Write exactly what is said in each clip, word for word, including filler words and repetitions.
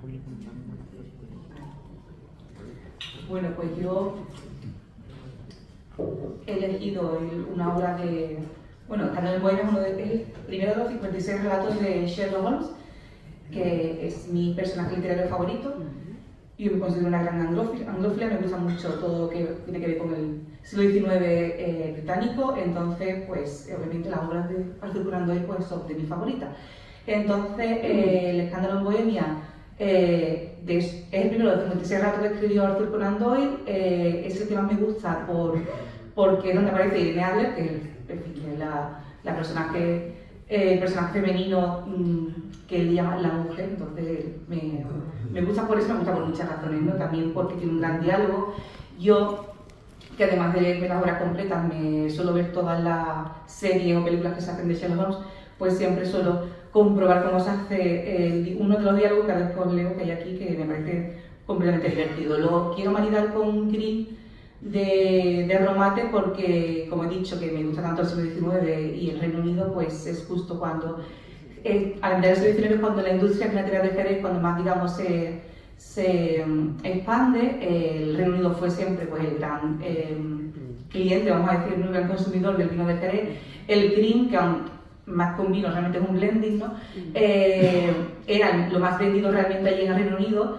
Bueno, pues yo he elegido el, una obra de... Bueno, Canal Boyle es uno de, el primero de los cincuenta y seis relatos de Sherlock Holmes, que es mi personaje literario favorito. Yo me considero una gran anglófila, anglófila, me gusta mucho todo lo que tiene que ver con el siglo diecinueve eh, británico, entonces, pues, obviamente las obras de Arthur Conan Doyle pues, son de mis favoritas. Entonces, eh, El escándalo en Bohemia eh, de, es el primero de los cincuenta y seis relatos que escribió Arthur Conan Doyle, eh, es el que más me gusta por, porque es donde aparece Irene Adler, que es, en fin, que es la, la personaje, eh, el personaje femenino mmm, que él llama la mujer, entonces me, me gusta por eso, me gusta por muchas razones, ¿no? También porque tiene un gran diálogo. Yo, que además de leerme las obras completas, me suelo ver todas las series o películas que se hacen de Sherlock Holmes, pues siempre suelo comprobar cómo se hace el, uno de los diálogos que a veces os leo que hay aquí, que me parece completamente divertido. Lo quiero maridar con un Grimm de, de Romate porque, como he dicho, que me gusta tanto el siglo diecinueve y el Reino Unido, pues es justo cuando... Eh, al entrar el siglo diecinueve es cuando la industria creativa de Jerez, cuando más, digamos, se, se um, expande. Eh, el Reino Unido fue siempre pues, el gran eh, cliente, vamos a decir, el gran consumidor del vino de Jerez. El Grimm, que aún más que un vino, realmente es un blending, ¿no? Eh, era lo más vendido realmente allí en el Reino Unido.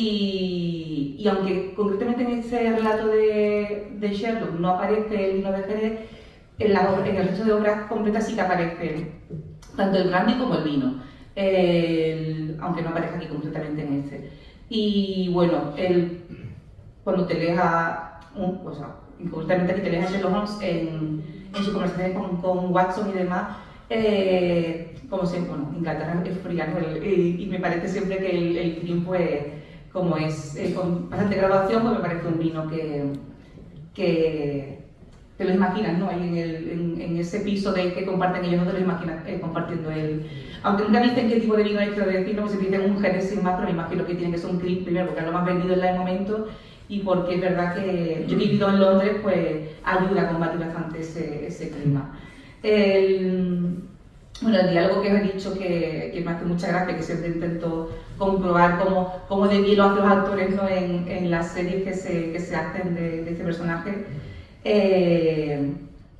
Y, y aunque concretamente en este relato de, de Sherlock no aparece el vino de Jerez, en, la, en el resto de obras completas sí que aparece tanto el brandy como el vino, el, aunque no aparezca aquí completamente en este. Y bueno, el, cuando te lees a, un, o sea, concretamente aquí te lees a Sherlock Holmes en, en sus conversaciones con, con Watson y demás, eh, como siempre, bueno, Inglaterra es fría, ¿no? el, y, y me parece siempre que el, el Grimm, pues, como es eh, con bastante graduación, pues me parece un vino que, que te lo imaginas, ¿no? Ahí en, el, en, en ese piso de, que comparten ellos, no te lo imaginas eh, compartiendo el... Aunque nunca dicen qué tipo de vino es, quiero decir, no, pues se dicen un Jerez sin más, pero me imagino que tiene que ser un Grimm primero, porque es lo más vendido en el momento, y porque es verdad que yo he vivido en Londres, pues ayuda a combatir bastante ese, ese clima. El, bueno, el diálogo que os he dicho que, que me hace mucha gracia, que siempre intento comprobar cómo, cómo de bien lo hacen los actores, ¿no? en, en las series que se, que se hacen de, de este personaje. Eh,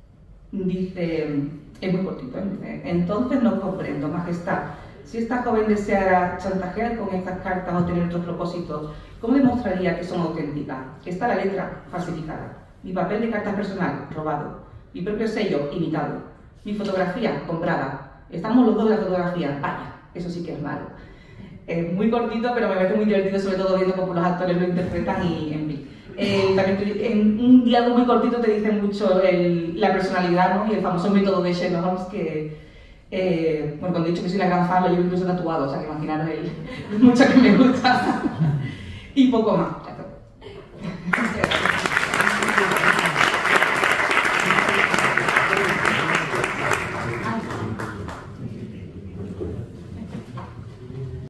dice, es muy cortito, ¿eh? Dice, entonces no comprendo, Majestad, si esta joven deseara chantajear con estas cartas o tener otros propósitos, ¿cómo demostraría que son auténticas? Está la letra falsificada, mi papel de carta personal robado, mi propio sello imitado, mi fotografía comprada, estamos los dos en la fotografía, vaya, eso sí que es malo. Es muy cortito, pero me parece muy divertido, sobre todo viendo cómo los actores lo interpretan y en fin. Eh, también te, en un diálogo muy cortito te dice mucho el, la personalidad, ¿no? Y el famoso método de Sherlock Holmes que, eh, bueno, cuando he dicho que soy una gran fan, lo llevo incluso tatuado, o sea que imaginaros el mucho que me gusta y poco más.